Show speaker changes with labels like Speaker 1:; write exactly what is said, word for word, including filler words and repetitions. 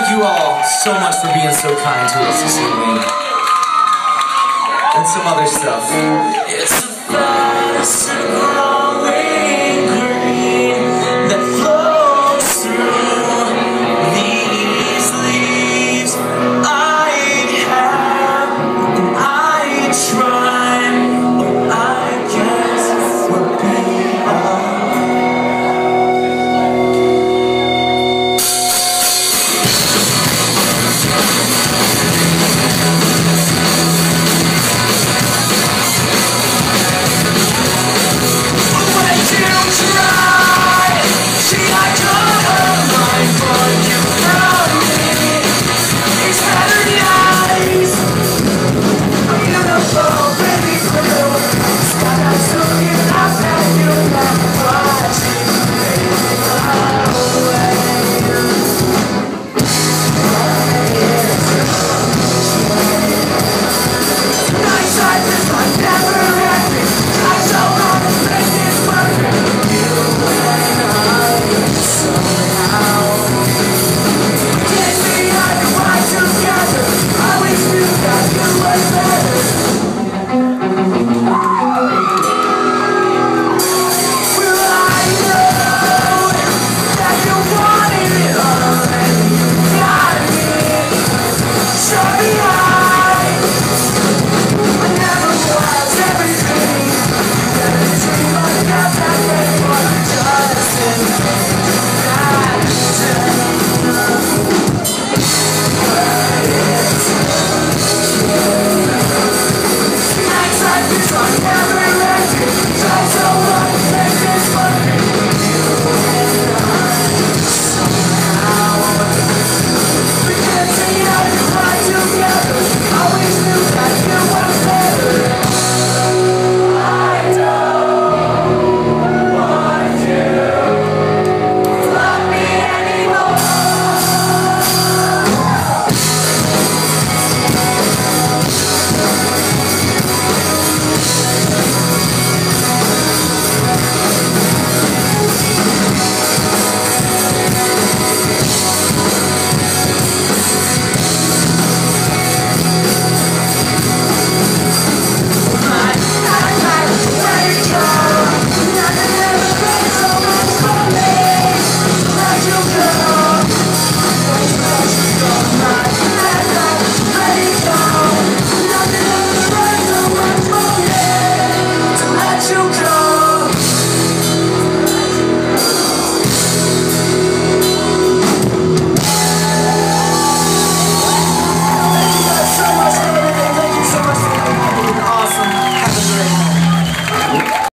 Speaker 1: thank you all so much for being so kind to us this evening. And some other stuff. It's a fast and growing green that flows through these leaves. I have and I try, but I guess we're beyond.